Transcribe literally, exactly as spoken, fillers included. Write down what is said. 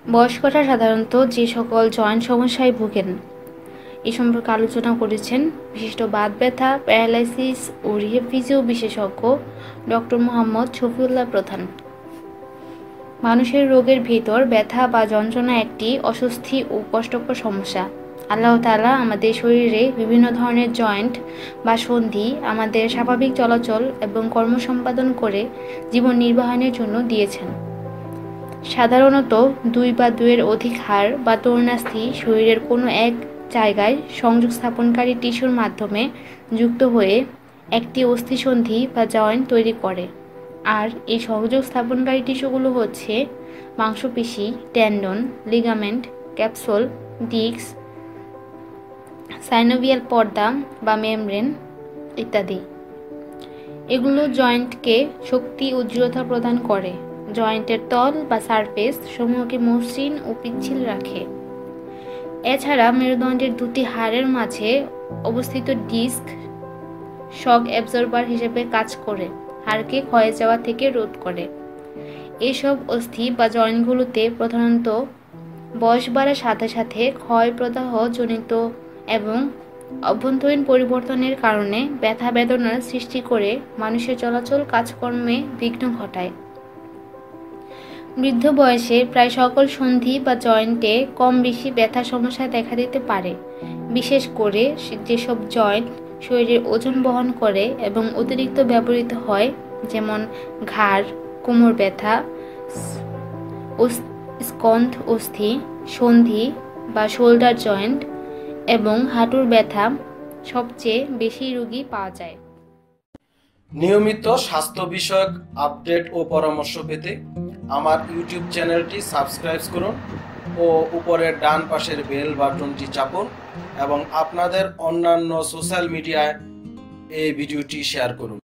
বয়স্করা সাধারণত যে সকল জয়েন্ট সমস্যায় ভোগেন এ সম্পর্কে আলোচনা করেছেন বিশিষ্ট বাত ব্যথা, প্যারালাইসিস ও রিহ্যাব বিশেষজ্ঞ ডক্টর মোহাম্মদ শফিউল্লাহ প্রধান। মানুষের রোগের ভিতর ব্যথা বা যন্ত্রণা একটি অস্বস্তি ও কষ্টকর সমস্যা। আল্লাহ তাআলা আমাদের শরীরে বিভিন্ন ধরনের জয়েন্ট বা সন্ধি আমাদের স্বাভাবিক চলাচল এবং কর্ম সম্পাদন করে জীবন নির্বাহনের জন্য দিয়েছেন। সাধারণত দুই বা দুইয়ের অধিক হাড় বা তরুণাস্থি শরীরের কোনো এক জায়গায় সংযোগ স্থাপনকারী টিস্যুর মাধ্যমে যুক্ত হয়ে একটি অস্থিসন্ধি বা জয়েন্ট তৈরি করে। আর এই সংযোগ স্থাপনকারী টিস্যুগুলো হচ্ছে মাংসপেশি, tendon, ligament, capsule, disc, synovial পর্দা বা মেমব্রেন ইত্যাদি। এগুলো জয়েন্টকে শক্তি ও দৃঢ়তা প্রদান করে, জয়েন্টের তল বা সারফেস সমূহকে মসৃণ ও পিচ্ছিল রাখে। এছাড়া মেরুদণ্ডের দুটি হাড়ের মাঝে অবস্থিত ডিস্ক শক অ্যাবজর্বার হিসেবে কাজ করে হাড়কে ক্ষয়ে যাওয়া থেকে রোধ করে। এসব অস্থি বা জয়েন্টগুলোতে প্রধানত বয়স বাড়ার সাথে সাথে ক্ষয় প্রদাহ জনিত এবং অভ্যন্তরীণ পরিবর্তনের কারণে ব্যথা বেদনার সৃষ্টি করে মানুষের চলাচল কাজকর্মে বিঘ্ন ঘটায়। বৃদ্ধ বয়সে প্রায় সকল সন্ধি বা জয়েন্টে কম বেশি ব্যথা সমস্যা দেখা দিতে পারে, বিশেষ করে যেসব জয়েন্ট শরীরের ওজন বহন করে এবং অতিরিক্ত ব্যবহৃত হয়, যেমন ঘাড়, কোমর ব্যথা, স্কন্ধ অস্থি, সন্ধি বা শোল্ডার জয়েন্ট এবং হাঁটুর ব্যথা সবচেয়ে বেশি রোগী পাওয়া যায়। নিয়মিত স্বাস্থ্য বিষয়ক আপডেট ও পরামর্শ পেতে আমার ইউটিউব চ্যানেলটি সাবস্ক্রাইব করুন ও উপরের ডান পাশের বেল বাটনটি চাপুন এবং আপনাদের অন্যান্য সোশ্যাল মিডিয়ায় এই ভিডিওটি শেয়ার করুন।